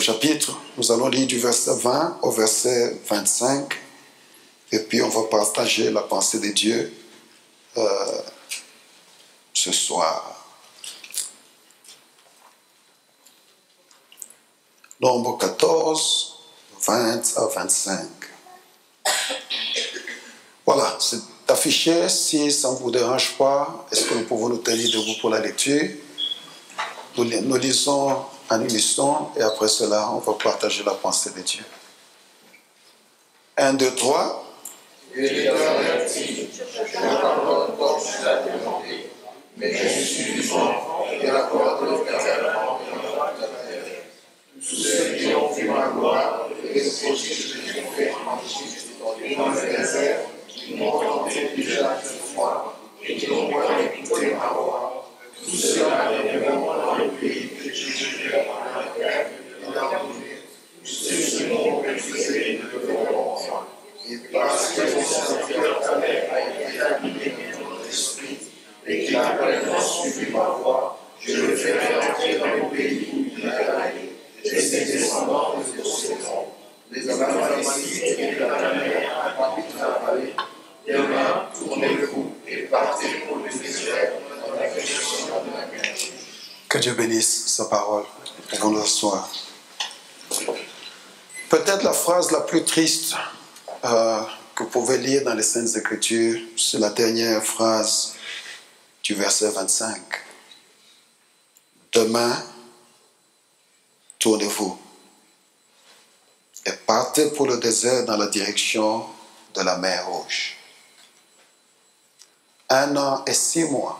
chapitre. Nous allons lire du verset 20 au verset 25. Et puis on va partager la pensée de Dieu ce soir. Nombre 14, 20 à 25. Voilà, c'est affiché. Si ça ne vous dérange pas, est-ce que nous pouvons nous tenir debout pour la lecture? Nous lisons en unisson et après cela, on va partager la pensée de Dieu. 1, 2, 3. Et t'avertis, la parole porte sur la demandée, mais je suis du enfant et accorde éternellement ta terre. Tous ceux qui ont vu ma gloire et les prodiges que j'ai fait en Égypte et dans le désert, qui m'ont tenté déjà cette fois et qui n'ont pas écouté ma voix, tous ceux-là viendront dans le pays que j'ai juré à la terre et leur donner. Ceux qui m'ont refusé ne le verront point. Et parce que mon serviteur Caleb a été habité de mon esprit et qu'il a pleinement suivi ma voix, je le ferai entrer dans le pays où il a allé, et ses descendants le posséderont. Les Amalécites et les Cananéens habitent la vallée. Demain, tournez-vous et partez pour le désert dans la direction de la mer. Que Dieu bénisse sa parole. Pouvons nous asseoir. Peut-être la phrase la plus triste que vous pouvez lire dans les Saintes Écritures, c'est la dernière phrase du verset 25. Demain, tournez-vous et partez pour le désert dans la direction de la mer Rouge. 1 an et 6 mois,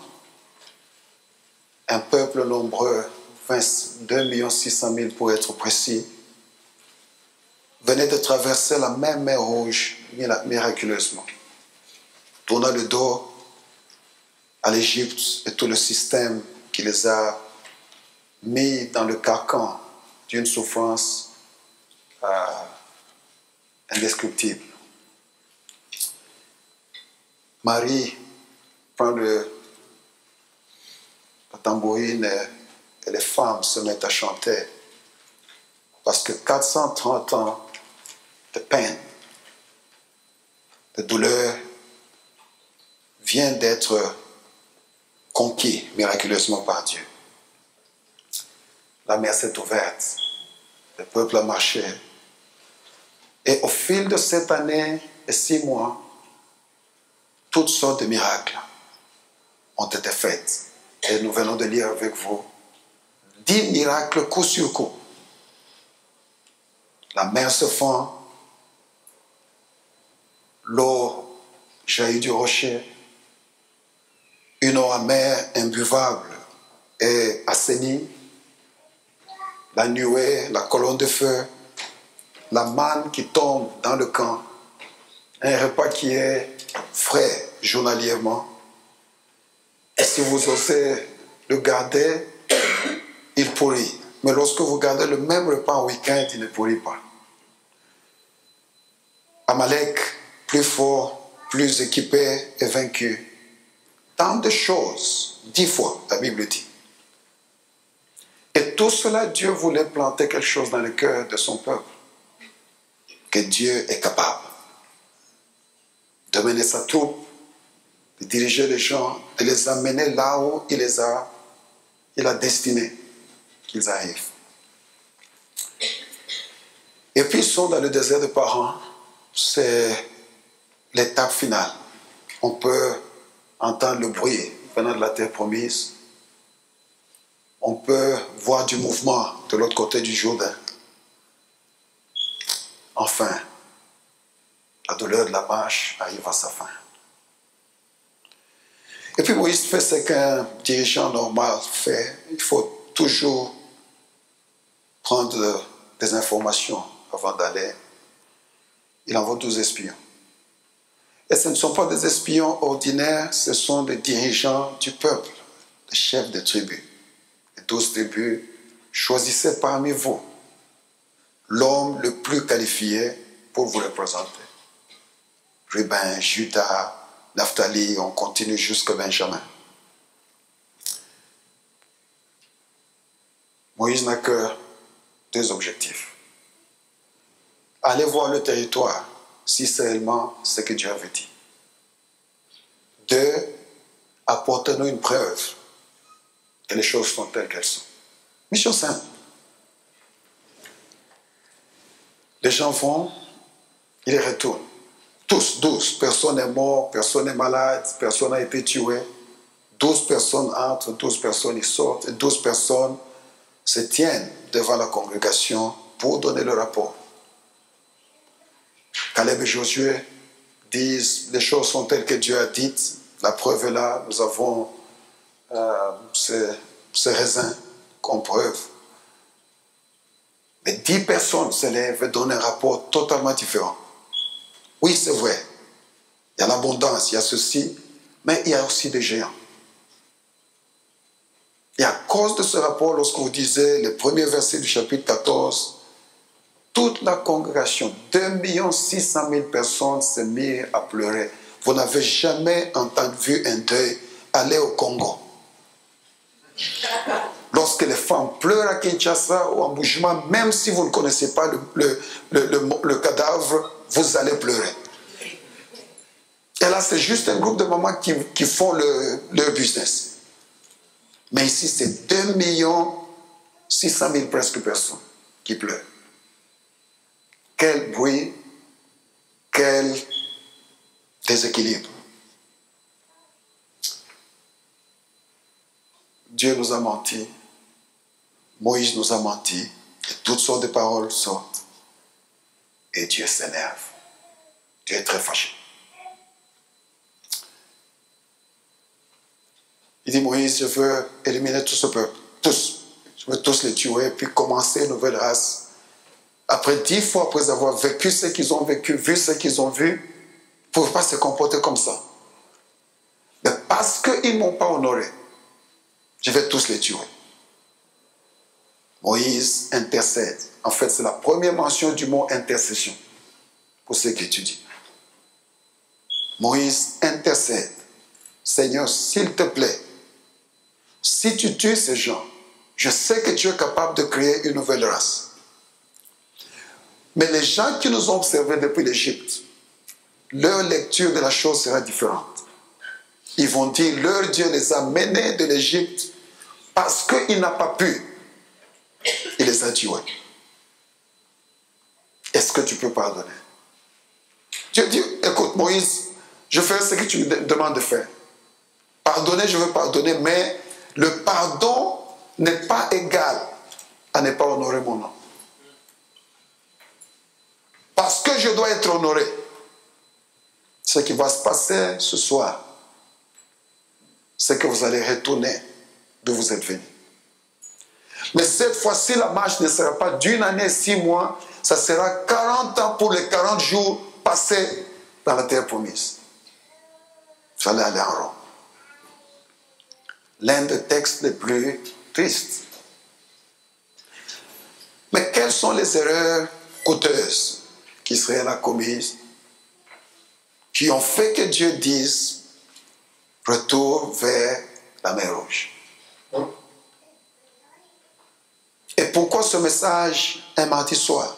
un peuple nombreux, 22 600 000 pour être précis, venait de traverser la même mer Rouge miraculeusement, tournant le dos à l'Égypte et tout le système qui les a mis dans le carcan d'une souffrance indescriptible. Marie prend la tambourine et les femmes se mettent à chanter parce que 430 ans de peine, de douleur, vient d'être conquis miraculeusement par Dieu. La mer s'est ouverte, le peuple a marché. Et au fil de cette année et 6 mois, toutes sortes de miracles ont été faits. Et nous venons de lire avec vous 10 miracles coup sur coup. La mer se fend, l'eau jaillit du rocher, une eau amère, imbuvable et assainie, la nuée, la colonne de feu, la manne qui tombe dans le camp, un repas qui est frais journalièrement. Et si vous osez le garder, il pourrit. Mais lorsque vous gardez le même repas en week-end, il ne pourrit pas. Amalek, plus fort, plus équipé et vaincu. Tant de choses, 10 fois, la Bible dit. Et tout cela, Dieu voulait planter quelque chose dans le cœur de son peuple. Que Dieu est capable de mener sa troupe, de diriger les gens, de les amener là où il a destiné qu'ils arrivent. Et puis ils sont dans le désert de Paran. C'est l'étape finale. On peut entendre le bruit venant de la terre promise. On peut voir du mouvement de l'autre côté du Jourdain. Enfin, la douleur de la marche arrive à sa fin. Et puis Moïse fait ce qu'un dirigeant normal fait. Il faut toujours prendre des informations avant d'aller. Il envoie 12 espions. Et ce ne sont pas des espions ordinaires, ce sont des dirigeants du peuple, des chefs de tribus. Les 12 tribus, choisissez parmi vous l'homme le plus qualifié pour vous représenter. Ruben, Judas, Naphtali, on continue jusqu'à Benjamin. Moïse n'a que deux objectifs. Aller voir le territoire, si c'est réellement ce que Dieu avait dit. 2, apportez-nous une preuve que les choses sont telles qu'elles sont. Mission simple. Les gens vont, ils retournent. Tous, 12. Personne n'est mort, personne n'est malade, personne n'a été tué. 12 personnes entrent, 12 personnes y sortent, et 12 personnes se tiennent devant la congrégation pour donner le rapport. Caleb et Josué disent, les choses sont telles que Dieu a dites, la preuve est là, nous avons ces raisins comme preuve. Mais 10 personnes se lèvent et donnent un rapport totalement différent. Oui, c'est vrai, il y a l'abondance, il y a ceci, mais il y a aussi des géants. Et à cause de ce rapport, lorsque vous disiez le premier verset du chapitre 14, toute la congrégation, 2 600 000 personnes se mirent à pleurer. Vous n'avez jamais entendu un deuil aller au Congo. Lorsque les femmes pleurent à Kinshasa ou en Bougement, même si vous ne connaissez pas le cadavre, vous allez pleurer. Et là, c'est juste un groupe de mamans qui font leur business. Mais ici, c'est 2 600 000 presque personnes qui pleurent. Quel bruit, quel déséquilibre. Dieu nous a menti, Moïse nous a menti, et toutes sortes de paroles sortent. Et Dieu s'énerve. Dieu est très fâché. Il dit, Moïse, je veux éliminer tout ce peuple, tous. Je veux tous les tuer, puis commencer une nouvelle race. Après 10 fois, après avoir vécu ce qu'ils ont vécu, vu ce qu'ils ont vu, ils ne peuvent pas se comporter comme ça. Mais parce qu'ils ne m'ont pas honoré, je vais tous les tuer. Moïse intercède. En fait, c'est la première mention du mot intercession, pour ceux qui étudient. Moïse intercède. Seigneur, s'il te plaît, si tu tues ces gens, je sais que tu es capable de créer une nouvelle race. Mais les gens qui nous ont observés depuis l'Égypte, leur lecture de la chose sera différente. Ils vont dire, leur Dieu les a menés de l'Égypte parce qu'il n'a pas pu. Il les a tués. Est-ce que tu peux pardonner? Dieu dit, écoute Moïse, je fais ce que tu me demandes de faire. Pardonner, je veux pardonner, mais le pardon n'est pas égal à ne pas honorer mon nom. Parce que je dois être honoré. Ce qui va se passer ce soir, c'est que vous allez retourner d'où vous êtes venu. Mais cette fois-ci, la marche ne sera pas d'une année, 6 mois, ça sera 40 ans pour les 40 jours passés dans la terre promise. Vous allez aller en rond. L'un des textes les plus tristes. Mais quelles sont les erreurs coûteuses qu'Israël a commises, qui ont fait que Dieu dise retour vers la mer Rouge? Et pourquoi ce message un mardi soir?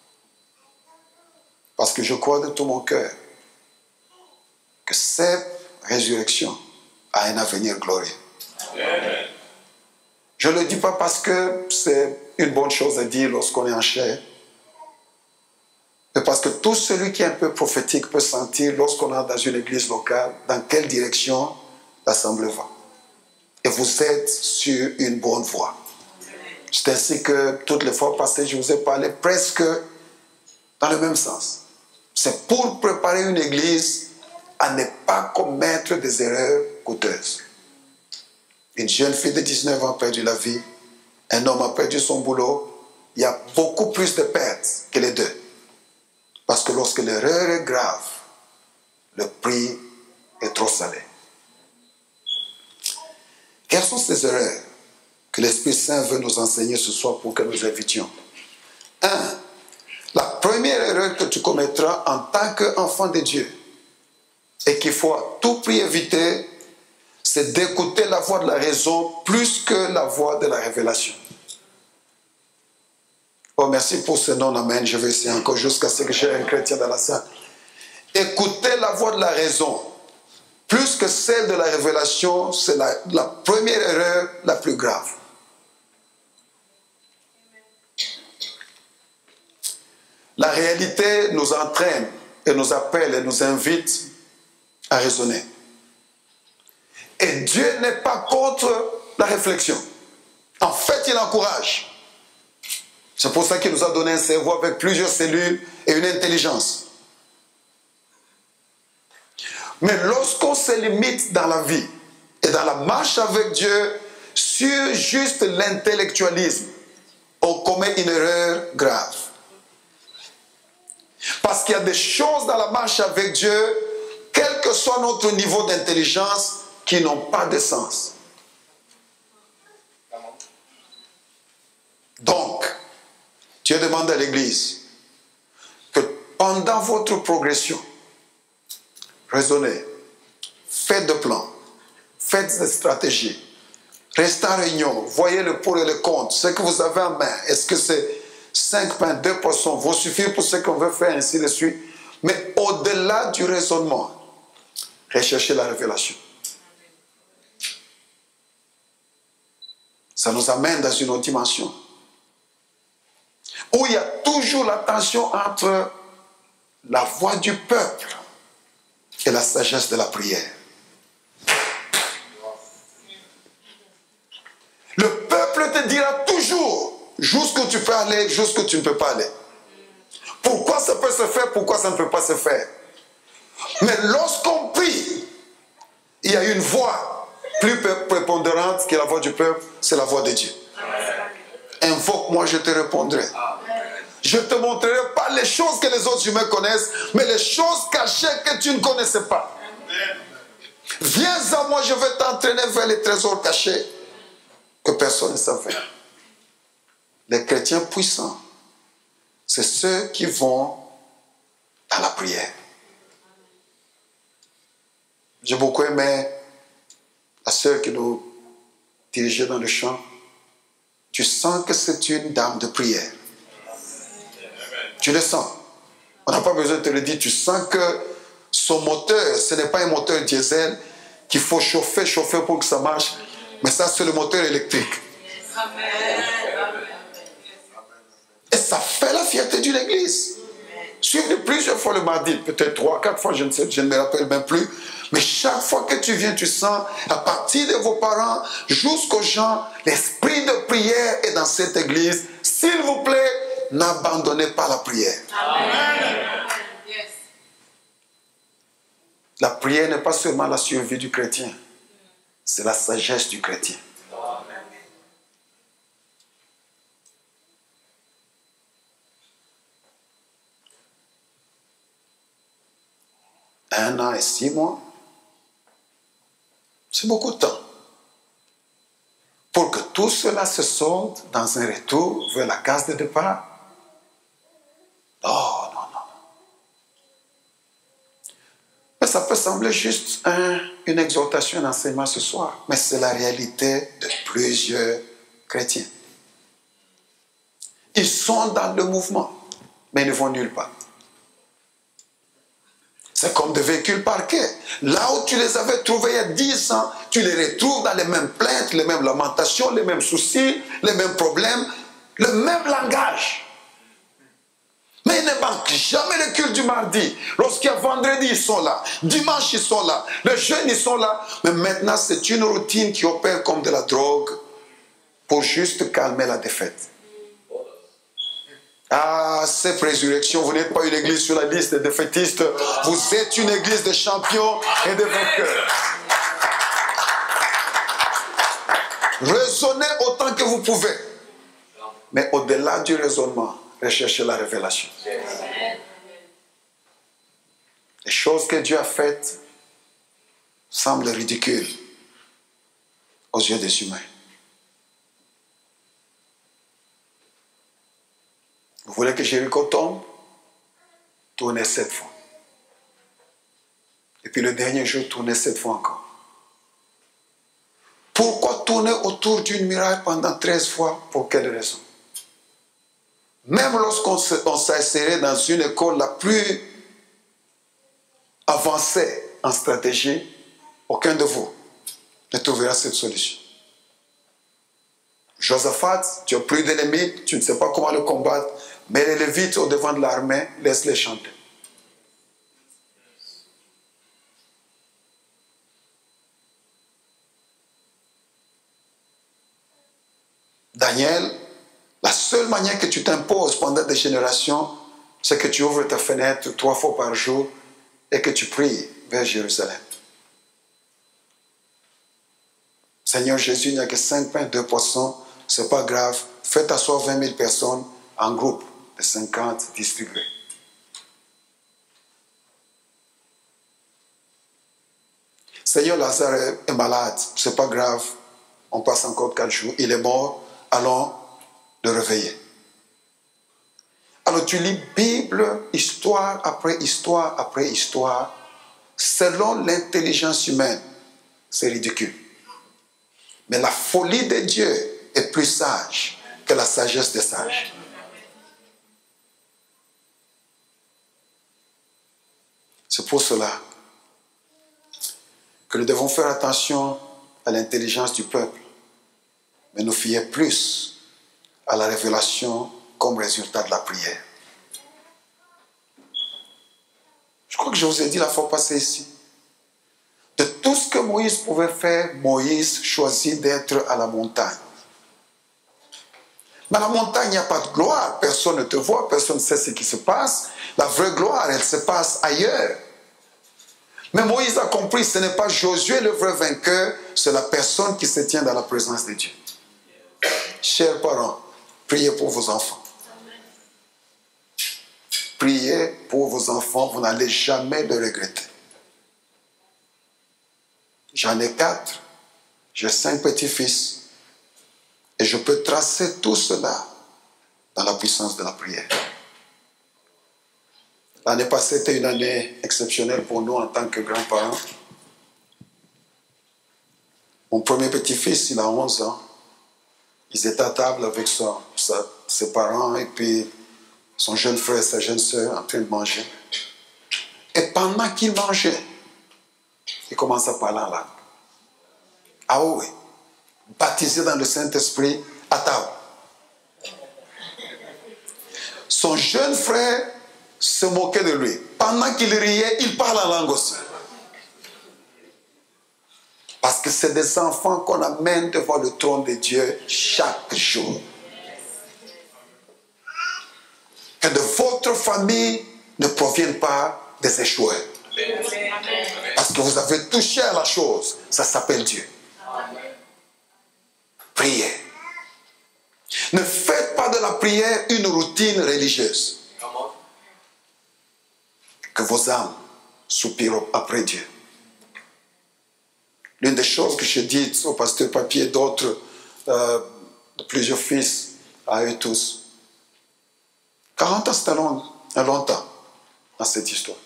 Parce que je crois de tout mon cœur que cette résurrection a un avenir glorieux. Amen. Je ne le dis pas parce que c'est une bonne chose à dire lorsqu'on est en chair, mais parce que tout celui qui est un peu prophétique peut sentir lorsqu'on est dans une église locale dans quelle direction l'assemblée va. Et vous êtes sur une bonne voie. C'est ainsi que toutes les fois passées, je vous ai parlé presque dans le même sens. C'est pour préparer une église à ne pas commettre des erreurs coûteuses. Une jeune fille de 19 ans a perdu la vie, un homme a perdu son boulot, il y a beaucoup plus de pertes que les deux. Parce que lorsque l'erreur est grave, le prix est trop salé. Quelles sont ces erreurs que l'Esprit Saint veut nous enseigner ce soir pour que nous évitions? 1. La première erreur que tu commettras en tant qu'enfant de Dieu et qu'il faut à tout prix éviter, c'est d'écouter la voix de la raison plus que la voix de la révélation. Oh, merci pour ce nom, amen. Je vais essayer encore jusqu'à ce que j'ai un chrétien dans la salle. Écouter la voix de la raison, plus que celle de la révélation, c'est la première erreur la plus grave. La réalité nous entraîne et nous appelle et nous invite à raisonner. Et Dieu n'est pas contre la réflexion. En fait, il encourage. C'est pour ça qu'il nous a donné un cerveau avec plusieurs cellules et une intelligence. Mais lorsqu'on se limite dans la vie et dans la marche avec Dieu sur juste l'intellectualisme, on commet une erreur grave. Parce qu'il y a des choses dans la marche avec Dieu, quel que soit notre niveau d'intelligence, qui n'ont pas de sens. Donc, Dieu demande à l'Église que pendant votre progression, raisonnez, faites des plans, faites des stratégies, restez en réunion, voyez le pour et le contre, ce que vous avez en main. Est-ce que c'est 5 pains, 2 poissons vont suffire pour ce qu'on veut faire, ainsi de suite. Mais au-delà du raisonnement, recherchez la révélation. Ça nous amène dans une autre dimension, où il y a toujours la tension entre la voix du peuple et la sagesse de la prière. Le peuple te dira toujours jusqu'où tu peux aller, jusqu'où tu ne peux pas aller. Pourquoi ça peut se faire, pourquoi ça ne peut pas se faire. Mais lorsqu'on prie, il y a une voix plus prépondérante que la voix du peuple, c'est la voix de Dieu. Invoque-moi, je te répondrai. Je te montrerai pas les choses que les autres humains connaissent, mais les choses cachées que tu ne connaissais pas. Viens à moi, je vais t'entraîner vers les trésors cachés que personne ne savait. Les chrétiens puissants, c'est ceux qui vont dans la prière. J'ai beaucoup aimé la sœur qui nous dirigeait dans le chant. Tu sens que c'est une dame de prière. Tu le sens. On n'a pas besoin de te le dire. Tu sens que son moteur, ce n'est pas un moteur diesel qu'il faut chauffer pour que ça marche. Mais ça, c'est le moteur électrique. Et ça fait la fierté d'une église. Suivre plusieurs fois le mardi, peut-être 3, 4 fois, je ne me rappelle même plus. Mais chaque fois que tu viens, tu sens, à partir de vos parents jusqu'aux gens, l'esprit de prière est dans cette église. S'il vous plaît, n'abandonnez pas la prière. Amen. La prière n'est pas seulement la survie du chrétien, c'est la sagesse du chrétien. Un an et 6 mois, c'est beaucoup de temps. Pour que tout cela se solde dans un retour vers la case de départ. Non, non, non. Mais ça peut sembler juste une exhortation, un enseignement ce soir. Mais c'est la réalité de plusieurs chrétiens. Ils sont dans le mouvement, mais ils ne vont nulle part. C'est comme des véhicules parqués. Là où tu les avais trouvés il y a 10 ans, tu les retrouves dans les mêmes plaintes, les mêmes lamentations, les mêmes soucis, les mêmes problèmes, le même langage. Mais ils ne manquent jamais le culte du mardi. Lorsqu'il y a vendredi, ils sont là. Dimanche, ils sont là. Le jeudi, ils sont là. Mais maintenant, c'est une routine qui opère comme de la drogue pour juste calmer la défaite. Ah, cette résurrection, vous n'êtes pas une église sur la liste des défaitistes. Vous êtes une église de champions et de vainqueurs. Raisonnez autant que vous pouvez. Mais au-delà du raisonnement, recherchez la révélation. Les choses que Dieu a faites semblent ridicules aux yeux des humains. Vous voulez que Jéricho tombe? Tournez 7 fois. Et puis le dernier jour, tournez 7 fois encore. Pourquoi tourner autour d'une muraille pendant 13 fois? Pour quelle raison? Même lorsqu'on s'insérait dans une école la plus avancée en stratégie, aucun de vous ne trouvera cette solution. Josaphat, tu as plus d'ennemis, tu ne sais pas comment le combattre, mais les Lévites au devant de l'armée, laisse-les chanter. Daniel, la seule manière que tu t'imposes pendant des générations, c'est que tu ouvres ta fenêtre 3 fois par jour et que tu pries vers Jérusalem. Seigneur Jésus, il n'y a que 5 pains, 2 poissons, c'est pas grave. Faites asseoir 20 000 personnes en groupe de 50 distribués. Seigneur, Lazare est malade, c'est pas grave. On passe encore 4 jours, il est mort, allons le réveiller. Alors tu lis Bible, histoire après histoire après histoire, selon l'intelligence humaine, c'est ridicule. Mais la folie de Dieu est plus sage que la sagesse des sages. C'est pour cela que nous devons faire attention à l'intelligence du peuple, mais nous fier plus à la révélation comme résultat de la prière. Je crois que je vous ai dit la fois passée ici. De tout ce que Moïse pouvait faire, Moïse choisit d'être à la montagne. Mais à la montagne, il n'y a pas de gloire. Personne ne te voit, personne ne sait ce qui se passe. La vraie gloire, elle se passe ailleurs. Mais Moïse a compris, ce n'est pas Josué le vrai vainqueur, c'est la personne qui se tient dans la présence de Dieu. Chers parents, priez pour vos enfants. Priez pour vos enfants, vous n'allez jamais le regretter. J'en ai 4, j'ai 5 petits-fils, et je peux tracer tout cela dans la puissance de la prière. L'année passée était une année exceptionnelle pour nous en tant que grands-parents. Mon premier petit-fils, il a 11 ans. Ils étaient à table avec ses parents et puis son jeune frère et sa jeune sœur en train de manger. Et pendant qu'ils mangeaient, il commence à parler en langue. Ah oui, baptisé dans le Saint-Esprit à table. Son jeune frère se moquait de lui. Pendant qu'il riait, il parle en langue aussi. Parce que c'est des enfants qu'on amène devant le trône de Dieu chaque jour. Que de votre famille ne proviennent pas des échoueurs. Parce que vous avez touché à la chose, ça s'appelle Dieu. Priez. Ne faites pas de la prière une routine religieuse. Que vos âmes soupirent après Dieu. L'une des choses que j'ai dites au pasteur Papier et d'autres, de plusieurs fils, à eux tous. 40 ans, c'est longtemps dans cette histoire.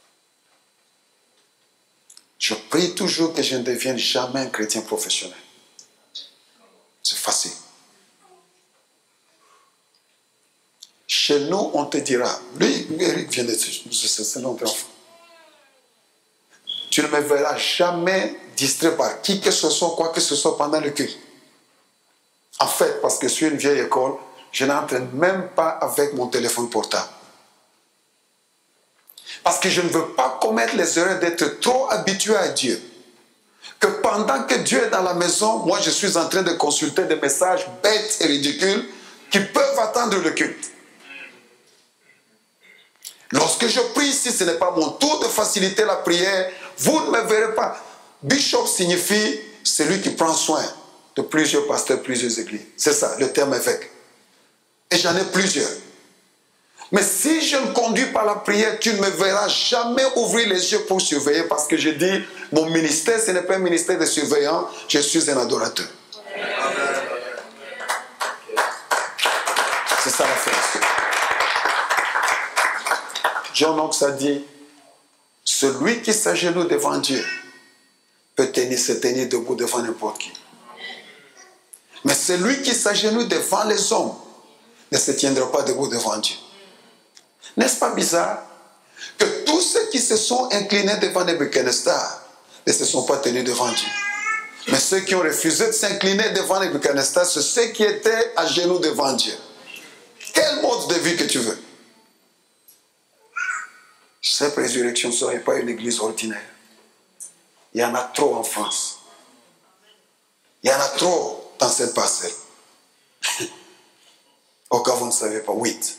Je prie toujours que je ne devienne jamais un chrétien professionnel. C'est facile. Chez nous, on te dira, lui, Eric vient de c'est notre enfant. Tu ne me verras jamais distrait par qui que ce soit, quoi que ce soit pendant le culte. En fait, parce que je suis une vieille école, je n'entraîne même pas avec mon téléphone portable. Parce que je ne veux pas commettre les erreurs d'être trop habitué à Dieu. Que pendant que Dieu est dans la maison, moi je suis en train de consulter des messages bêtes et ridicules qui peuvent attendre le culte. Lorsque je prie ici, ce n'est pas mon tour de faciliter la prière. Vous ne me verrez pas. Bishop signifie celui qui prend soin de plusieurs pasteurs, plusieurs églises. C'est ça, le terme évêque. Et j'en ai plusieurs. Mais si je ne conduis pas la prière, tu ne me verras jamais ouvrir les yeux pour surveiller, parce que je dis, mon ministère, ce n'est pas un ministère de surveillant, je suis un adorateur. C'est ça la phrase. John Knox a dit, celui qui s'agenouille devant Dieu peut se tenir debout devant n'importe qui. Mais celui qui s'agenouille devant les hommes ne se tiendra pas debout devant Dieu. N'est-ce pas bizarre que tous ceux qui se sont inclinés devant Nebuchadnezzar ne se sont pas tenus devant Dieu? Mais ceux qui ont refusé de s'incliner devant Nebuchadnezzar, c'est ceux qui étaient à genoux devant Dieu. Quel mode de vie que tu veux? Cette résurrection ne serait pas une église ordinaire. Il y en a trop en France. Il y en a trop dans cette parcelle. Au cas où vous ne savez pas, 8.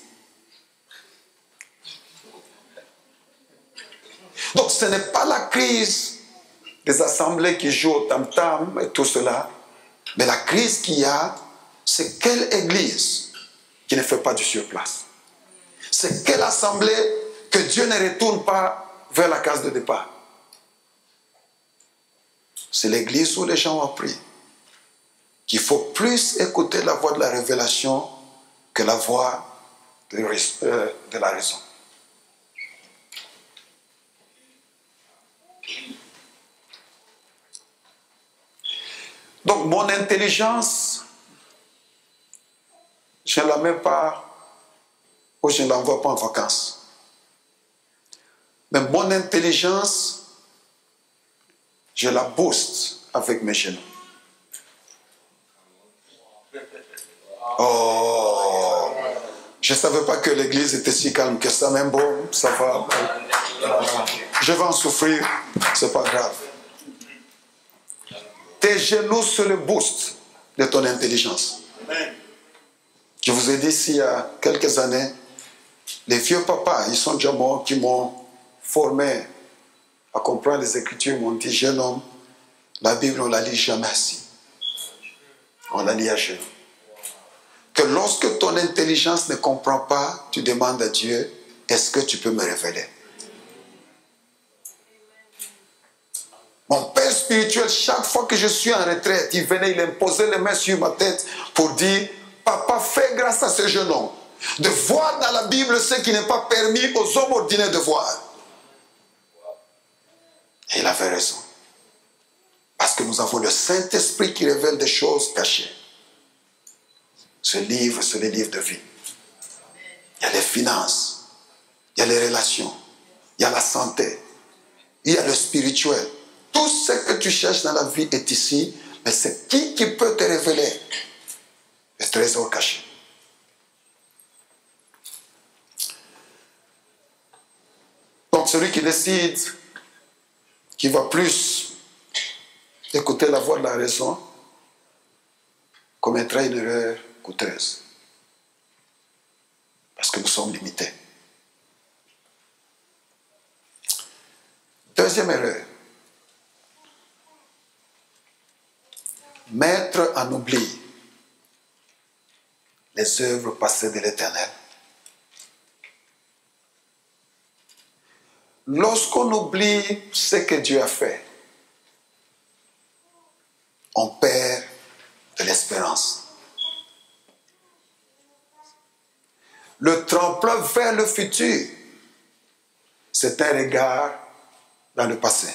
Donc ce n'est pas la crise des assemblées qui jouent au tam-tam et tout cela, mais la crise qu'il y a, c'est quelle église qui ne fait pas du surplace? C'est quelle assemblée que Dieu ne retourne pas vers la case de départ? C'est l'église où les gens ont appris qu'il faut plus écouter la voix de la révélation que la voix de la raison. Donc mon intelligence, je ne la mets pas ou je ne l'envoie pas en vacances. Mais mon intelligence, je la booste avec mes genoux. Oh, je ne savais pas que l'église était si calme que ça, même bon, ça va. Je vais en souffrir, c'est pas grave. Tes genoux, c'est le boost de ton intelligence. Je vous ai dit ici, il y a quelques années, les vieux papas, ils sont déjà morts, qui m'ont formé à comprendre les Écritures, m'ont dit, jeune homme, la Bible, on ne la lit jamais assis. On la lit à genoux. Que lorsque ton intelligence ne comprend pas, tu demandes à Dieu, est-ce que tu peux me révéler? Mon père spirituel, chaque fois que je suis en retraite, il venait, il imposait les mains sur ma tête pour dire, papa, fais grâce à ce jeune homme de voir dans la Bible ce qui n'est pas permis aux hommes ordinaires de voir. Et il avait raison. Parce que nous avons le Saint-Esprit qui révèle des choses cachées. Ce livre, c'est le livre de vie. Il y a les finances, il y a les relations, il y a la santé, il y a le spirituel. Tout ce que tu cherches dans la vie est ici, mais c'est qui peut te révéler les trésors cachés? Donc celui qui décide qu'il va plus écouter la voix de la raison commettra une erreur coûteuse. Parce que nous sommes limités. Deuxième erreur. Mettre en oubli les œuvres passées de l'Éternel. Lorsqu'on oublie ce que Dieu a fait, on perd de l'espérance. Le tremplin vers le futur, c'est un regard dans le passé.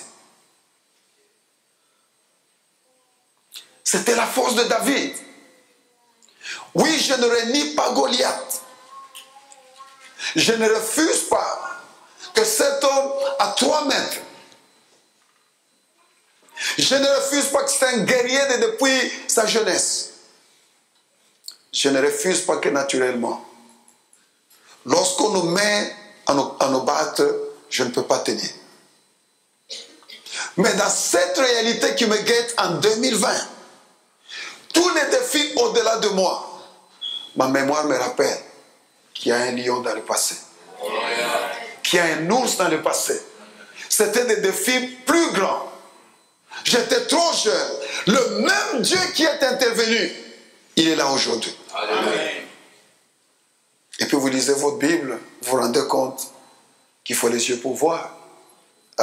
C'était la force de David. Oui, je ne renie pas Goliath. Je ne refuse pas que cet homme a 3 mètres. Je ne refuse pas que c'est un guerrier depuis sa jeunesse. Je ne refuse pas que naturellement, lorsqu'on nous met à nous battre, je ne peux pas tenir. Mais dans cette réalité qui me guette en 2020, tous les défis au-delà de moi, ma mémoire me rappelle qu'il y a un lion dans le passé, qu'il y a un ours dans le passé. C'était des défis plus grands. J'étais trop jeune. Le même Dieu qui est intervenu, il est là aujourd'hui. Et puis vous lisez votre Bible, vous vous rendez compte qu'il faut les yeux pour voir. Vous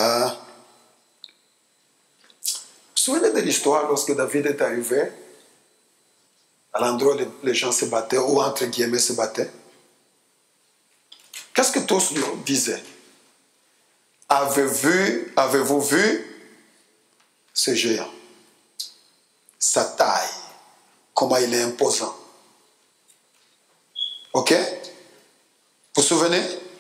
vous souvenez de l'histoire lorsque David est arrivé à l'endroit où les gens se battaient, ou entre guillemets se battaient? Qu'est-ce que tous disaient? Avez-vous vu ce géant? Sa taille, comment il est imposant. Vous vous souvenez?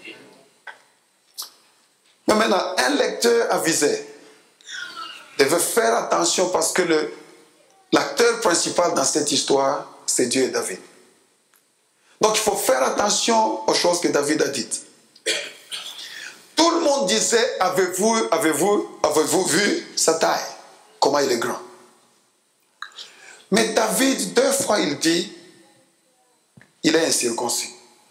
Mais maintenant, un lecteur avisé devait faire attention parce que l'acteur principal dans cette histoire, c'est Dieu et David. Donc il faut faire attention aux choses que David a dites. Tout le monde disait, avez-vous vu sa taille? Comment il est grand? Mais David, 2 fois, il dit, il est incirconcis.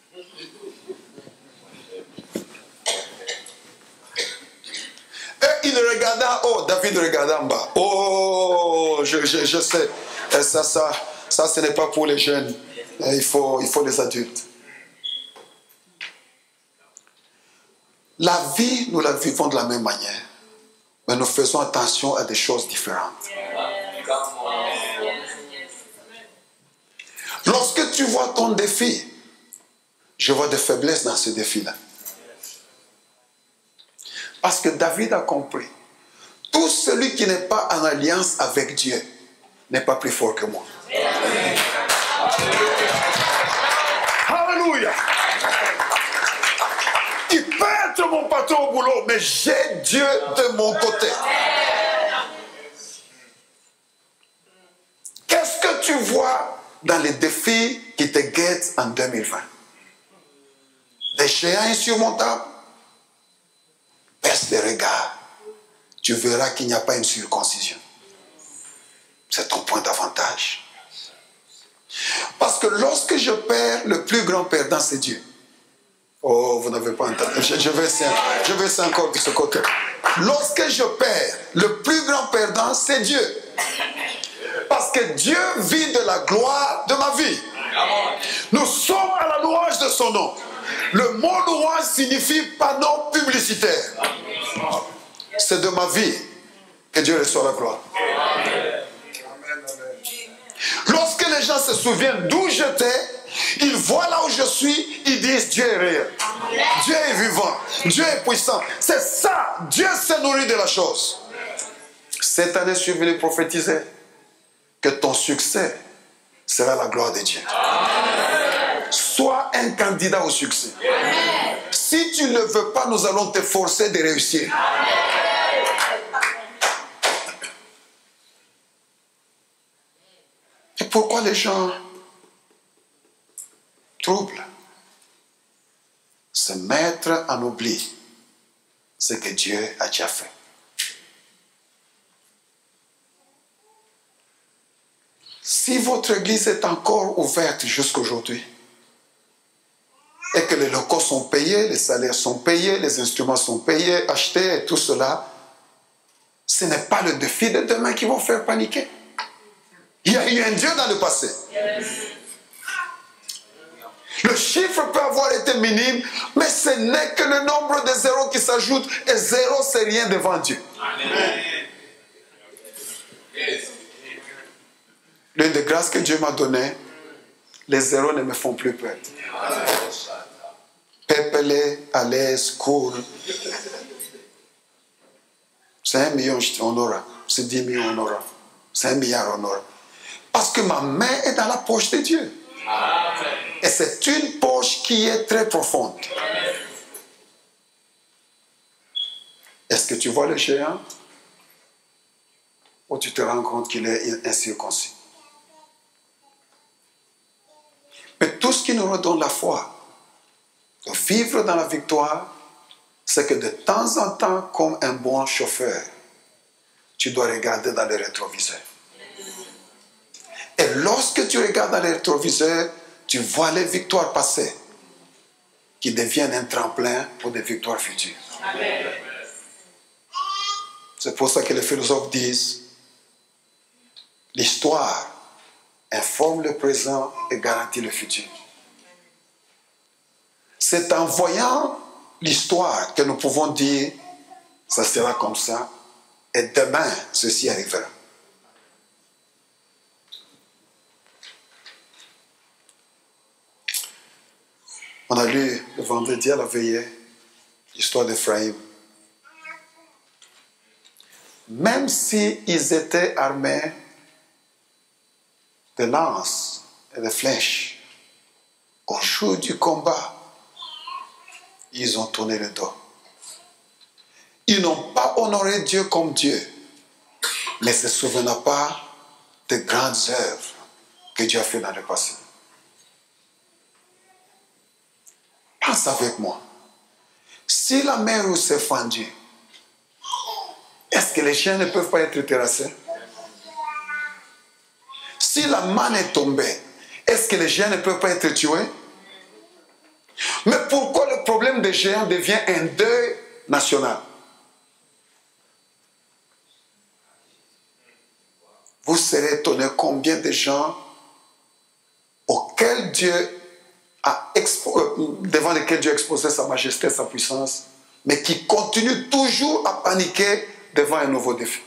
Et il regarda en haut, David regardait en bas. Oh, je sais, ça ce n'est pas pour les jeunes. Il faut les adultes. La vie, nous la vivons de la même manière. Mais nous faisons attention à des choses différentes. Lorsque tu vois ton défi, je vois des faiblesses dans ce défi-là. Parce que David a compris. Tout celui qui n'est pas en alliance avec Dieu n'est pas plus fort que moi. Alléluia. Il peut être mon patron au boulot, mais j'ai Dieu de mon côté. Qu'est-ce que tu vois dans les défis qui te guettent en 2020? Des géants insurmontables? Baisse les regards. Tu verras qu'il n'y a pas une circoncision. C'est ton point d'avantage. Parce que lorsque je perds, le plus grand perdant, c'est Dieu. Oh, vous n'avez pas entendu. Je vais essayer encore de ce côté. Lorsque je perds, le plus grand perdant, c'est Dieu. Parce que Dieu vit de la gloire de ma vie. Nous sommes à la louange de son nom. Le mot louange signifie panneau publicitaire. C'est de ma vie que Dieu reçoit la gloire. Lorsque les gens se souviennent d'où j'étais, ils voient là où je suis, ils disent Dieu est réel. Dieu est vivant. Dieu est puissant. C'est ça. Dieu s'est nourri de la chose. Cette année, je suis venu prophétiser que ton succès sera la gloire de Dieu. Sois un candidat au succès. Si tu ne le veux pas, nous allons te forcer de réussir. Et pourquoi les gens troublent? Se mettre en oubli ce que Dieu a déjà fait. Si votre église est encore ouverte jusqu'aujourd'hui, et que les locaux sont payés, les salaires sont payés, les instruments sont payés, achetés et tout cela, ce n'est pas le défi de demain qui va faire paniquer. Il y a eu un Dieu dans le passé. Le chiffre peut avoir été minime, mais ce n'est que le nombre de zéros qui s'ajoutent, et zéro, c'est rien devant Dieu. L'une des grâces que Dieu m'a données, les zéros ne me font plus peur. Pépelé, à l'aise, court. C'est 1 million, on aura. C'est 10 millions, on aura. C'est 1 milliard, on aura. Parce que ma main est dans la poche de Dieu. Et c'est une poche qui est très profonde. Est-ce que tu vois le géant? Ou tu te rends compte qu'il est incirconcis? Mais tout ce qui nous redonne la foi, de vivre dans la victoire, c'est que de temps en temps, comme un bon chauffeur, tu dois regarder dans les rétroviseurs. Et lorsque tu regardes dans les rétroviseurs, tu vois les victoires passées qui deviennent un tremplin pour des victoires futures. Amen. C'est pour ça que les philosophes disent l'histoire informe le présent et garantit le futur. C'est en voyant l'histoire que nous pouvons dire ça sera comme ça et demain ceci arrivera. On a lu le vendredi à la veillée l'histoire d'Éphraïm. Même s'ils étaient armés de lances et de flèches, au jour du combat, ils ont tourné le dos. Ils n'ont pas honoré Dieu comme Dieu, mais ne se souvenant pas des grandes œuvres que Dieu a fait dans le passé. Pense avec moi. Si la mer Rouge s'est fendue, est-ce que les chiens ne peuvent pas être terrassés? Si la manne est tombée, est-ce que les géants ne peuvent pas être tués? Mais pourquoi le problème des géants devient un deuil national? Vous serez étonnés combien de gens auxquels Dieu devant lesquels Dieu a exposé sa majesté, sa puissance, mais qui continuent toujours à paniquer devant un nouveau défi.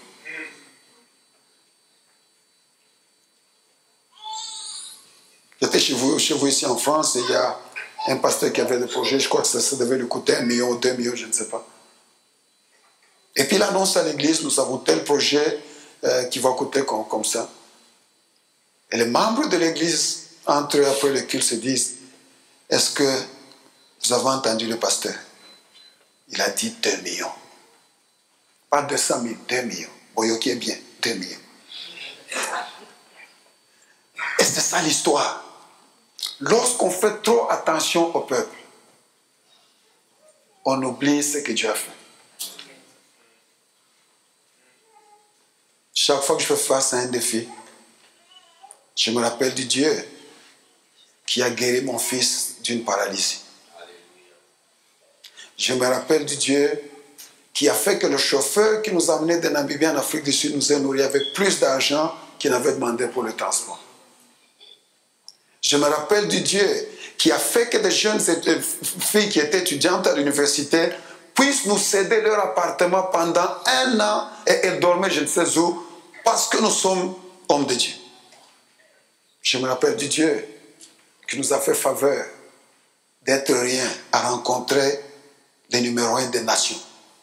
J'étais chez vous ici en France, et il y a un pasteur qui avait des projets, je crois que ça devait lui coûter 1 million ou 2 millions, je ne sais pas. Et puis il annonce à l'église, nous avons tel projet qui va coûter comme ça. Et les membres de l'église, entre eux après le culte, se disent, est-ce que vous avez entendu le pasteur? Il a dit 2 millions. Pas 200 000, 2 millions. Boyoki est bien, 2 millions. Et c'est ça l'histoire. Lorsqu'on fait trop attention au peuple, on oublie ce que Dieu a fait. Chaque fois que je fais face à un défi, je me rappelle du Dieu qui a guéri mon fils d'une paralysie. Je me rappelle du Dieu qui a fait que le chauffeur qui nous a amenés de Namibie en Afrique du Sud nous ait nourris avec plus d'argent qu'il avait demandé pour le transport. Je me rappelle du Dieu qui a fait que des jeunes filles qui étaient étudiantes à l'université puissent nous céder leur appartement pendant 1 an et elles dormaient je ne sais où parce que nous sommes hommes de Dieu. Je me rappelle du Dieu qui nous a fait faveur d'être rien à rencontrer les numéros 1 des nations.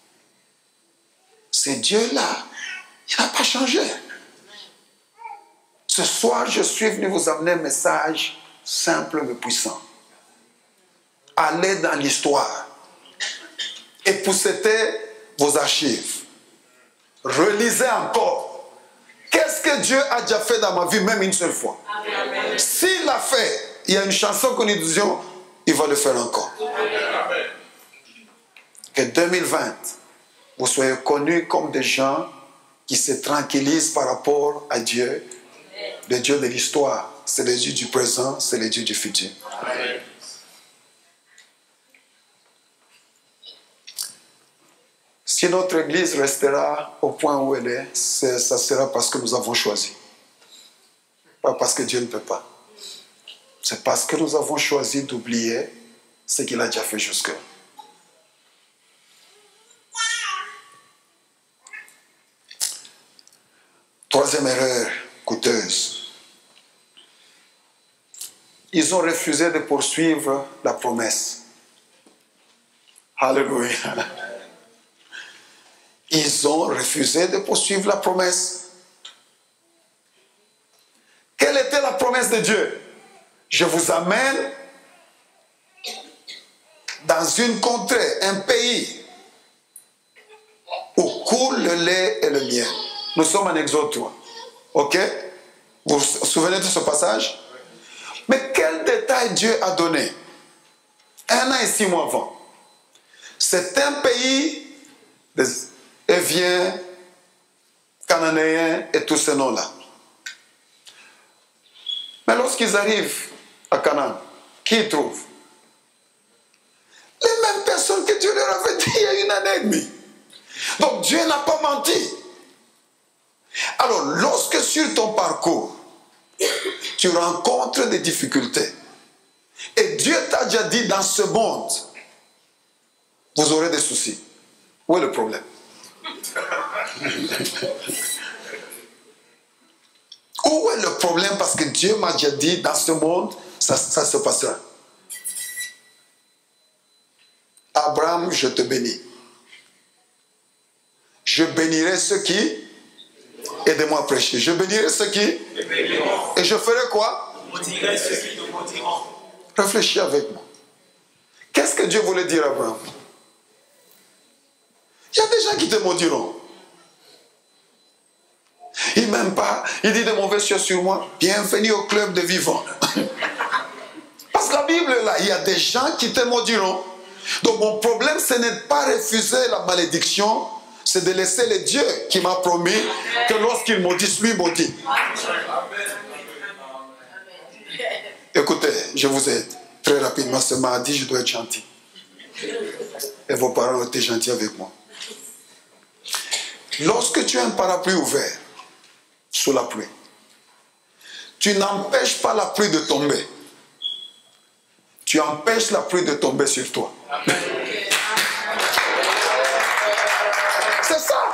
Ce Dieu-là, il n'a pas changé. Ce soir, je suis venu vous amener un message simple mais puissant. Allez dans l'histoire. Époussetez vos archives. Relisez encore. Qu'est-ce que Dieu a déjà fait dans ma vie, même une seule fois? S'il l'a fait, il y a une chanson que nous disions, il va le faire encore. Amen. Que 2020, vous soyez connus comme des gens qui se tranquillisent par rapport à Dieu, le Dieu de l'histoire. C'est le Dieu du présent, c'est le Dieu du futur. Amen. Si notre Église restera au point où elle est, ça sera parce que nous avons choisi. Pas parce que Dieu ne peut pas. C'est parce que nous avons choisi d'oublier ce qu'il a déjà fait jusque-là. Troisième erreur coûteuse. Ils ont refusé de poursuivre la promesse. Alléluia. Ils ont refusé de poursuivre la promesse. Quelle était la promesse de Dieu? Je vous amène dans une contrée, un pays où coule le lait et le miel. Nous sommes en Exode 3. Ok? Vous vous souvenez de ce passage? Mais quel détail Dieu a donné? 1 an et 6 mois avant. C'est un pays des Éviens, Cananéens et tous ces noms-là. Mais lorsqu'ils arrivent à Canaan, qui ils trouvent? Les mêmes personnes que Dieu leur avait dit il y a 1 an et demi. Donc Dieu n'a pas menti. Alors, lorsque sur ton parcours, tu rencontres des difficultés, et Dieu t'a déjà dit dans ce monde, vous aurez des soucis. Où est le problème? Où est le problème? Parce que Dieu m'a déjà dit dans ce monde, ça se passera. Abraham, je te bénis. Je bénirai ceux qui... Aidez-moi à prêcher. Je bénirai ceux qui... Et je ferai quoi? Réfléchis avec moi. Qu'est-ce que Dieu voulait dire à Abraham? Il y a des gens qui te maudiront. Il m'aime pas. Il dit de mauvaises choses sur moi. Bienvenue au club des vivants. Parce que la Bible est là. Il y a des gens qui te maudiront. Donc mon problème, ce n'est pas refuser la malédiction. C'est de laisser le Dieu qui m'a promis que lorsqu'il maudit, lui maudit. Écoutez, je vous aide. Très rapidement, ce mardi, je dois être gentil. Et vos parents ont été gentils avec moi. Lorsque tu as un parapluie ouvert, sous la pluie, tu n'empêches pas la pluie de tomber. Tu empêches la pluie de tomber sur toi. C'est ça.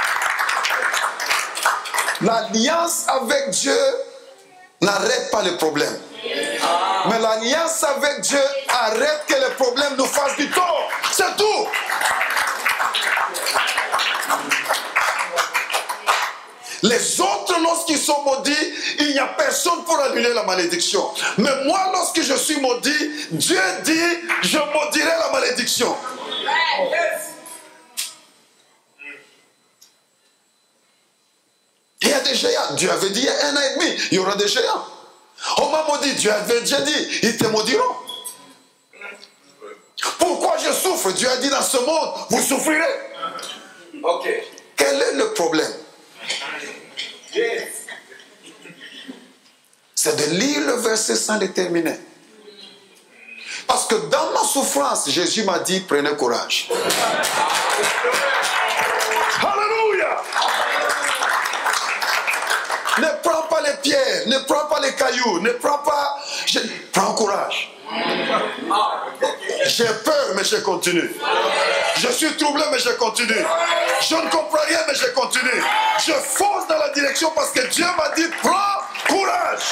L'alliance avec Dieu n'arrête pas les problèmes. Mais l'alliance avec Dieu arrête que les problèmes nous fassent du tort. C'est tout. Les autres, lorsqu'ils sont maudits, il n'y a personne pour annuler la malédiction. Mais moi, lorsque je suis maudit, Dieu dit, je maudirai la malédiction. Il y a des géants. Dieu avait dit il y a 1 an et demi, il y aura des géants. On m'a maudit, Dieu avait déjà dit, ils te maudiront. Pourquoi je souffre? Dieu a dit dans ce monde, vous souffrirez. Ok. Quel est le problème? C'est de lire le verset sans le terminer. Parce que dans ma souffrance, Jésus m'a dit, prenez courage. Alléluia! Ne prends pas les pierres, ne prends pas les cailloux, ne prends pas... Prends courage. J'ai peur, mais je continue. Je suis troublé, mais je continue. Je ne comprends rien, mais je continue. Je fonce dans la direction parce que Dieu m'a dit, prends courage.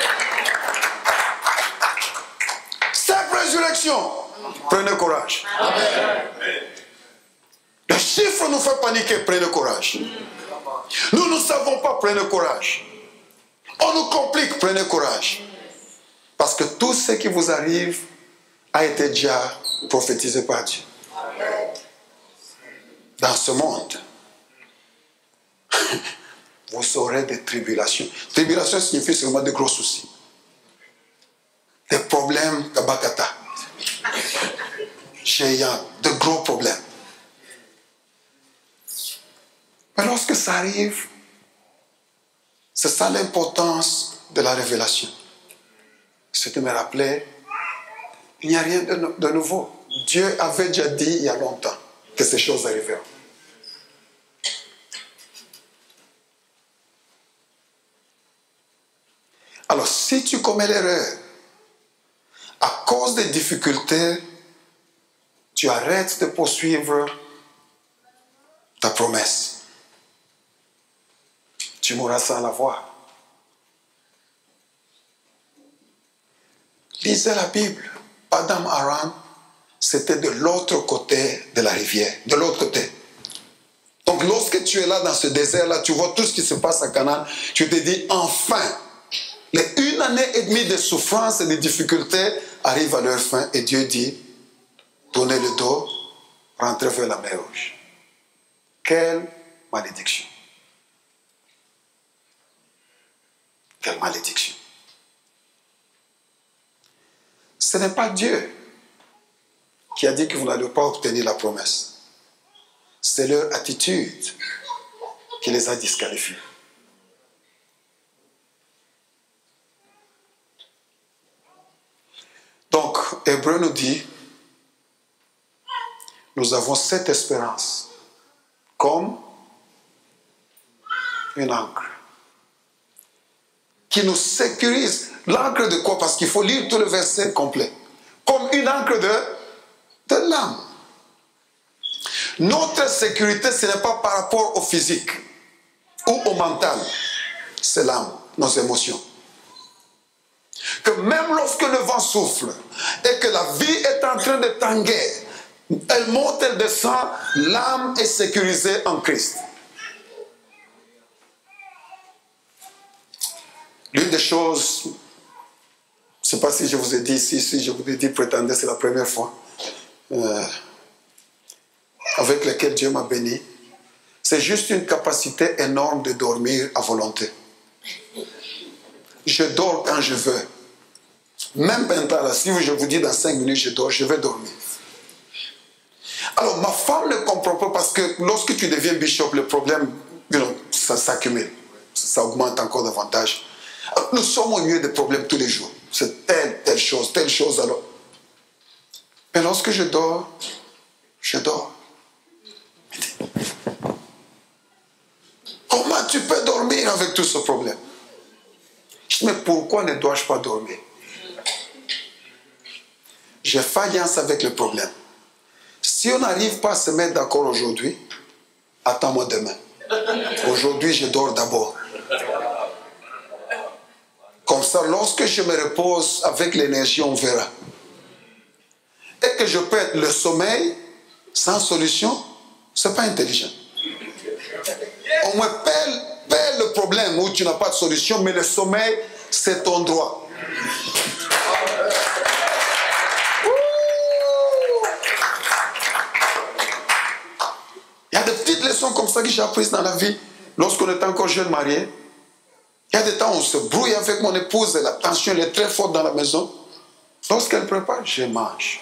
Cette résurrection, prenez courage. Le chiffre nous fait paniquer, prenez courage. Nous ne savons pas, prenez courage. On nous complique, prenez courage. Parce que tout ce qui vous arrive a été déjà prophétisé par Dieu. Dans ce monde, vous aurez des tribulations. Tribulation signifie seulement de gros soucis. Des problèmes tabakata. Géants, de gros problèmes. Mais lorsque ça arrive, c'est ça l'importance de la révélation. C'est de me rappeler, il n'y a rien de nouveau. Dieu avait déjà dit il y a longtemps que ces choses arriveront. Alors, si tu commets l'erreur, à cause des difficultés, tu arrêtes de poursuivre ta promesse. Tu mourras sans la voir. Lisez la Bible. Adam Aram, c'était de l'autre côté de la rivière, de l'autre côté. Donc lorsque tu es là dans ce désert-là, tu vois tout ce qui se passe à Canaan, tu te dis enfin, les 1 année et demie de souffrance et de difficultés arrivent à leur fin et Dieu dit, tournez le dos, rentrez vers la mer Rouge. Quelle malédiction. Quelle malédiction. Ce n'est pas Dieu qui a dit que vous n'allez pas obtenir la promesse. C'est leur attitude qui les a disqualifiés. Donc, Hébreu nous dit, nous avons cette espérance comme une ancre qui nous sécurise. L'encre de quoi? Parce qu'il faut lire tout le verset complet. Comme une encre de l'âme. Notre sécurité, ce n'est pas par rapport au physique ou au mental. C'est l'âme, nos émotions. Que même lorsque le vent souffle et que la vie est en train de tanguer, elle monte, elle descend, l'âme est sécurisée en Christ. L'une des choses, sais pas si je vous ai dit ici, si je vous ai dit prétendez, c'est la première fois. Avec laquelle Dieu m'a béni. C'est juste une capacité énorme de dormir à volonté. Je dors quand je veux. Même maintenant, là, si je vous dis dans 5 minutes je dors, je vais dormir. Alors ma femme ne comprend pas parce que lorsque tu deviens bishop, le problème, ça s'accumule. Ça augmente encore davantage. Alors, nous sommes au milieu des problèmes tous les jours. C'est telle chose alors. Mais lorsque je dors, je dors. Comment tu peux dormir avec tout ce problème? Je dis, mais pourquoi ne dois-je pas dormir? J'ai faillance avec le problème. Si on n'arrive pas à se mettre d'accord aujourd'hui, attends-moi demain. Aujourd'hui, je dors d'abord. Comme ça, lorsque je me repose avec l'énergie, on verra. Et que je perde le sommeil sans solution, c'est pas intelligent. On me perd le problème où tu n'as pas de solution, mais le sommeil, c'est ton droit. Il y a des petites leçons comme ça que j'ai apprises dans la vie. Lorsqu'on est encore jeune marié, il y a des temps où on se brouille avec mon épouse et la tension est très forte dans la maison. Lorsqu'elle prépare, je mange.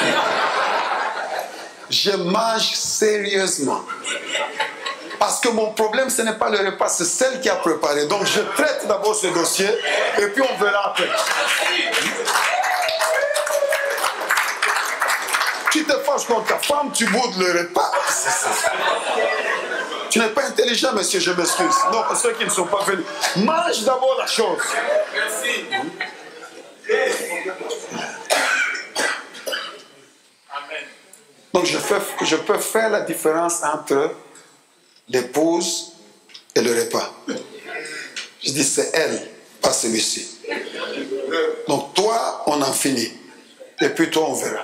Je mange sérieusement. Parce que mon problème, ce n'est pas le repas, c'est celle qui a préparé. Donc je traite d'abord ce dossier et puis on verra après. Tu te fâches contre ta femme, tu boudes le repas. Tu n'es pas intelligent, monsieur, je m'excuse. Non, pour ceux qui ne sont pas venus. Mange d'abord la chose. Merci. Donc je peux faire la différence entre l'épouse et le repas. Je dis c'est elle, pas celui-ci. Donc toi, on en finit. Et puis toi, on verra.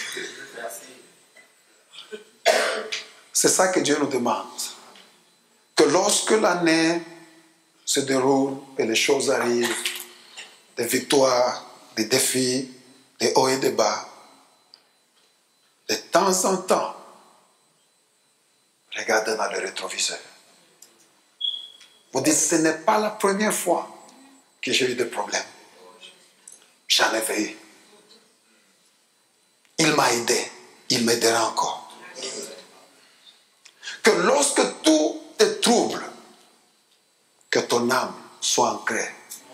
C'est ça que Dieu nous demande. Que lorsque l'année se déroule et les choses arrivent, des victoires, des défis, des hauts et des bas, de temps en temps, regardez dans le rétroviseur. Vous dites, ce n'est pas la première fois que j'ai eu des problèmes. J'en avais eu. Il m'a aidé. Il m'aidera encore. Que lorsque tout te trouble, que ton âme soit ancrée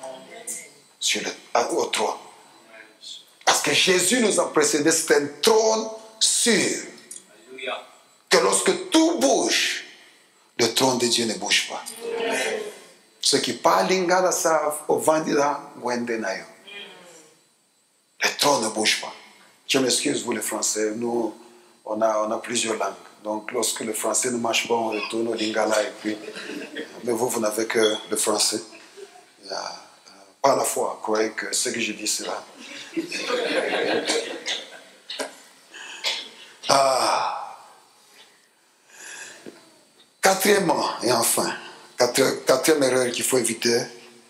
au trône. Parce que Jésus nous a précédés, c'est un trône sûr. Que lorsque tout bouge, le trône de Dieu ne bouge pas. Ceux qui parlent lingala savent, au vendira, wendenayo. Le trône ne bouge pas. Je m'excuse, vous les Français, nous, on a plusieurs langues. Donc lorsque le français ne marche pas, on retourne au lingala et puis... Mais vous n'avez que le français. Par la foi, croyez que ce que je dis, c'est là. Quatrièmement, et enfin, quatrième erreur qu'il faut éviter,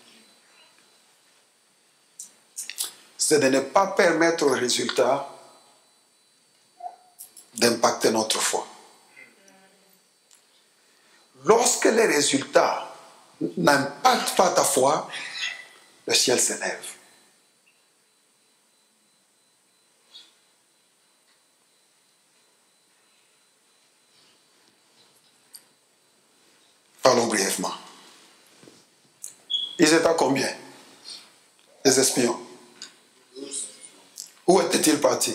c'est de ne pas permettre aux résultats d'impacter notre foi. Lorsque les résultats n'impactent pas ta foi, le ciel s'énerve. Parlons brièvement. Ils étaient combien? Les espions. Où étaient-ils partis?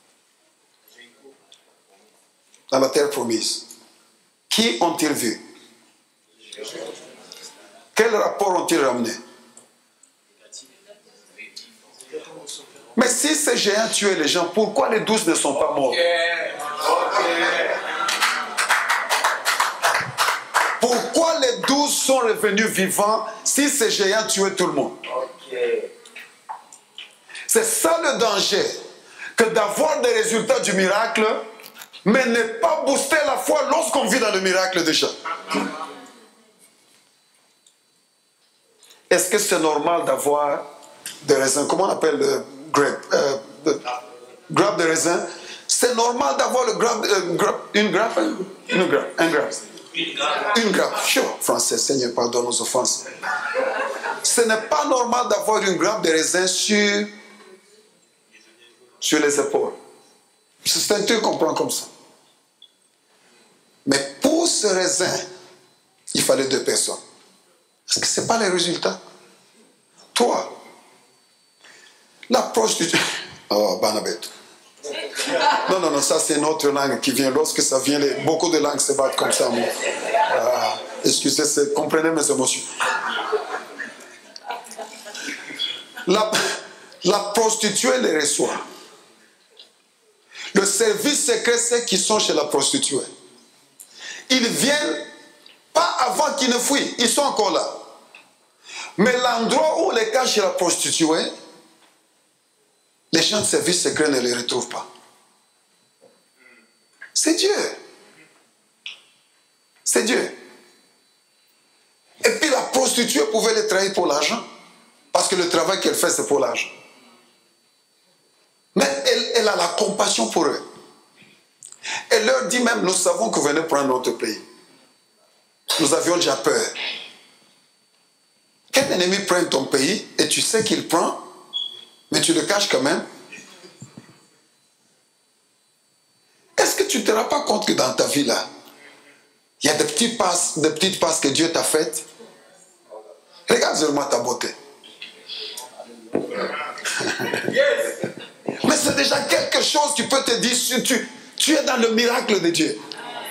Dans la terre promise. Qui ont-ils vu? Quel rapport ont-ils ramené? Mais si ces géants tuaient les gens, pourquoi les 12 ne sont pas morts? Pourquoi les 12 sont revenus vivants si ces géants tuaient tout le monde? C'est ça le danger, que d'avoir des résultats du miracle, mais ne pas booster la foi lorsqu'on vit dans le miracle déjà. Est-ce que c'est normal d'avoir de raisin, comment on appelle le grape, grappe de raisin, c'est normal d'avoir le une grappe. Une grappe, sure. Français, Seigneur, pardonne nos offenses. Ce n'est pas normal d'avoir une grappe de raisin sur les épaules. C'est un truc qu'on prend comme ça. Mais pour ce raisin, il fallait 2 personnes. Est-ce que ce n'est pas les résultats? Toi, la prostituée. Oh, Banabet. Non, ça c'est une autre langue qui vient. Lorsque ça vient, beaucoup de langues se battent comme ça. Excusez, comprenez mes émotions. La prostituée les reçoit. Le service secret, c'est qu'ils sont chez la prostituée. Ils viennent pas avant qu'ils ne fuient. Ils sont encore là. Mais l'endroit où on les cache chez la prostituée, les gens de service secret ne les retrouvent pas. C'est Dieu. C'est Dieu. Et puis la prostituée pouvait les trahir pour l'argent. Parce que le travail qu'elle fait, c'est pour l'argent. Mais elle a la compassion pour eux. Elle leur dit même, nous savons que vous venez prendre notre pays. Nous avions déjà peur. Quel ennemi prend ton pays et tu sais qu'il prend, mais tu le caches quand même? Est-ce que tu ne te rends pas compte que dans ta vie là, il y a des petites passes que Dieu t'a faites? Regarde seulement ta beauté. Mais c'est déjà quelque chose qui peut te dire si tu es dans le miracle de Dieu.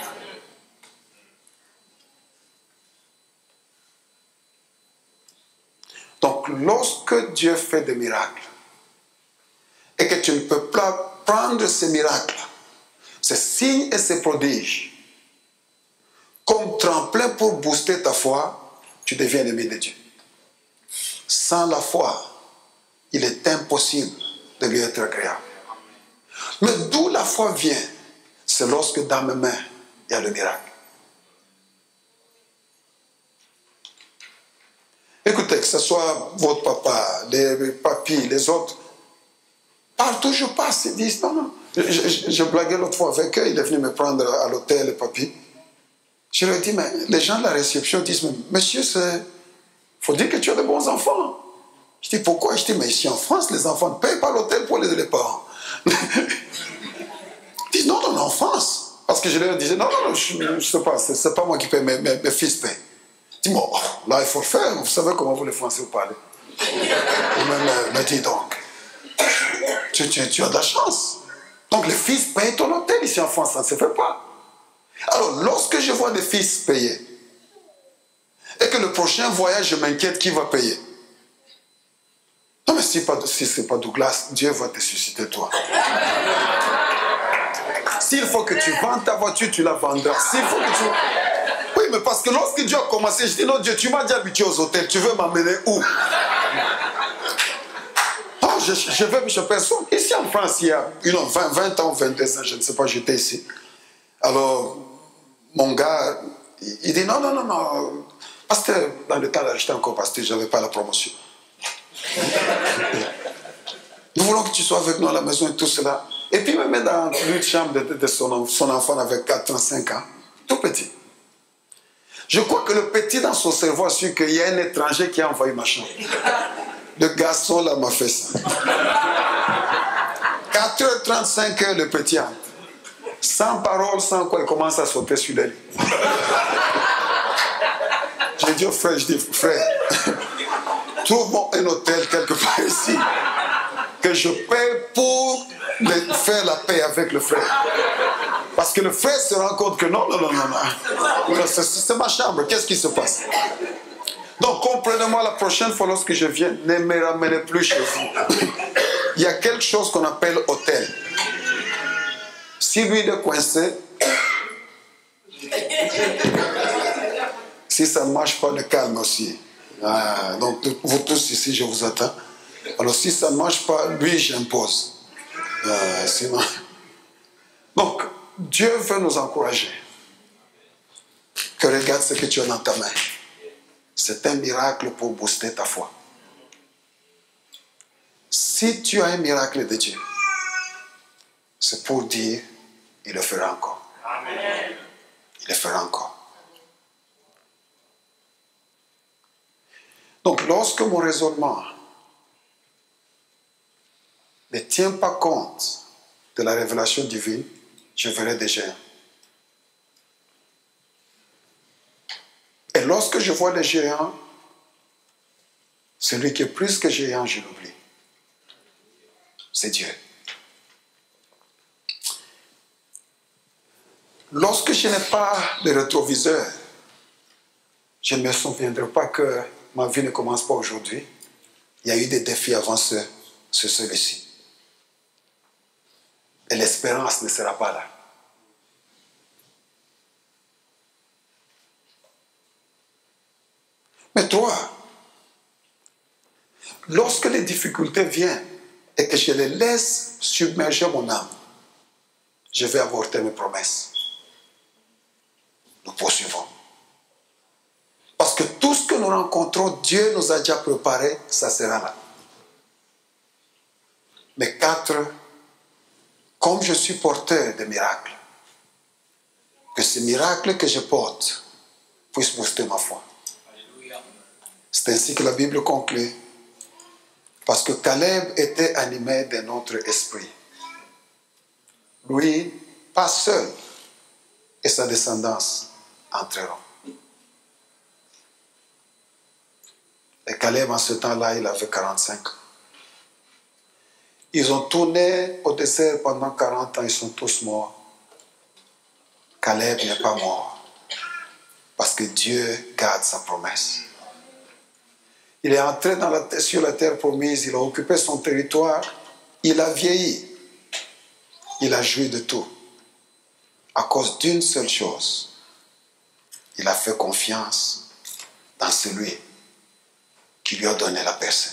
Donc, lorsque Dieu fait des miracles et que tu ne peux pas prendre ces miracles, ces signes et ces prodiges, comme tremplin pour booster ta foi, tu deviens ennemi de Dieu. Sans la foi, il est impossible de lui être agréable. Mais d'où la foi vient, c'est lorsque dans mes mains, il y a le miracle. Écoutez, que ce soit votre papa, les papis, les autres, partout je passe, ils disent non. Je blaguais l'autre fois avec eux, il est venu me prendre à l'hôtel, le papy. Je leur ai dit, mais les gens de la réception disent, monsieur, il faut dire que tu as de bons enfants. Je dis, pourquoi? Je dis, mais ici en France, les enfants ne payent pas l'hôtel pour les parents. Ils disent, non, en France. Parce que je leur disais, non, je ne sais pas, c'est pas moi qui paye, mes fils payent. Je dis, bon, là, il faut le faire, vous savez comment vous les Français vous parlez. Me dis donc, tu as de la chance. Donc les fils payent ton hôtel ici en France, ça ne se fait pas. Alors, lorsque je vois des fils payer, et que le prochain voyage, je m'inquiète qui va payer. Non, mais si ce n'est pas Douglas, Dieu va te susciter toi. S'il faut que tu vendes ta voiture, tu la vendras. S'il faut que tu... Oui, mais parce que lorsque Dieu a commencé, je dis, non, Dieu, tu m'as déjà habitué aux hôtels, tu veux m'amener où? Oh, je vais chez personne. Ici en France, il y a 20 ans, 22 ans, je ne sais pas, j'étais ici. Alors, mon gars, il dit, non. Pasteur, dans le temps là, j'étais encore pasteur, je n'avais pas la promotion. Nous voulons que tu sois avec nous à la maison et tout cela. Et puis, il me met dans une chambre de son enfant avec 4 ans, 5 ans, tout petit. Je crois que le petit dans son cerveau a su qu'il y a un étranger qui a envahi ma chambre. Le garçon là m'a fait ça. 4h35, le petit entre. Sans parole, sans quoi, il commence à sauter sur les lits. J'ai dit au frère, trouve-moi un hôtel quelque part ici, que je paie pour faire la paix avec le frère. Parce que le frère se rend compte que non, c'est ma chambre, qu'est-ce qui se passe? Donc comprenez-moi, la prochaine fois lorsque je viens, ne me ramenez plus chez vous. Il y a quelque chose qu'on appelle hôtel. Si lui il est coincé, si ça ne marche pas, le calme aussi. Donc vous tous ici, je vous attends. Alors si ça ne marche pas, lui j'impose. Sinon... Donc, Dieu veut nous encourager. Que regarde ce que tu as dans ta main. C'est un miracle pour booster ta foi. si tu as un miracle de Dieu, c'est pour dire, il le fera encore. Amen. Il le fera encore. Donc, lorsque mon raisonnement ne tient pas compte de la révélation divine, je verrai des géants. Et lorsque je vois les géants, celui qui est plus que géant, je l'oublie. C'est Dieu. Lorsque je n'ai pas de rétroviseur, je ne me souviendrai pas que ma vie ne commence pas aujourd'hui. Il y a eu des défis avant celui-ci. Et l'espérance ne sera pas là. Mais toi, lorsque les difficultés viennent et que je les laisse submerger mon âme, je vais avorter mes promesses. Nous poursuivons. Parce que tout ce que nous rencontrons, Dieu nous a déjà préparé, ça sera là. Mais 4, comme je suis porteur de miracles, que ces miracles que je porte puissent booster ma foi. C'est ainsi que la Bible conclut. Parce que Caleb était animé d'un autre esprit. Lui, pas seul, et sa descendance entreront. Et Caleb, en ce temps-là, il avait 45 ans. Ils ont tourné au désert pendant 40 ans, ils sont tous morts. Caleb n'est pas mort, parce que Dieu garde sa promesse. Il est entré sur la terre promise, il a occupé son territoire, il a vieilli, il a joui de tout. À cause d'une seule chose, il a fait confiance dans celui qui lui a donné la percée.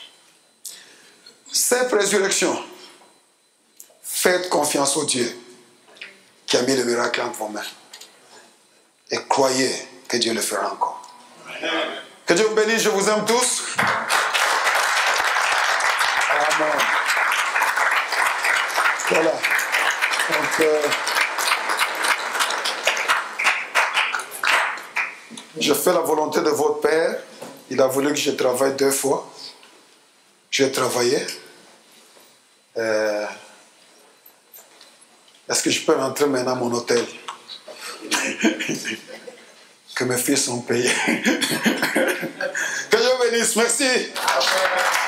Cette résurrection, faites confiance au Dieu qui a mis le miracle entre vos mains. Et croyez que Dieu le fera encore. Amen. Que Dieu vous bénisse, je vous aime tous. Amen. Voilà. Donc, je fais la volonté de votre Père. Il a voulu que je travaille 2 fois. J'ai travaillé. Est-ce que je peux rentrer maintenant à mon hôtel? Que mes fils sont payés. Que Dieu bénisse. Merci.